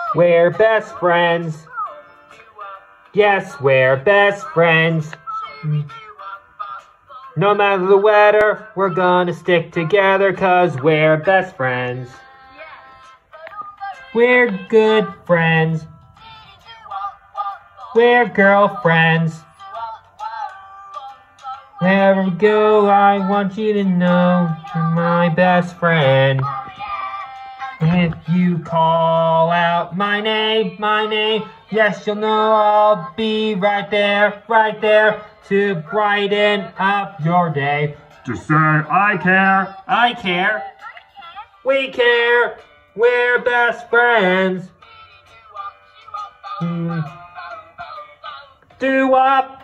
We're best friends. Yes, we're best friends. No matter the weather, we're gonna stick together 'cause we're best friends. We're good friends. We're girlfriends. Wherever we go, I want you to know you're my best friend. If you call out my name, yes, you'll know I'll be right there to brighten up your day. Just say, I care, we care, we're best friends. Do-wop.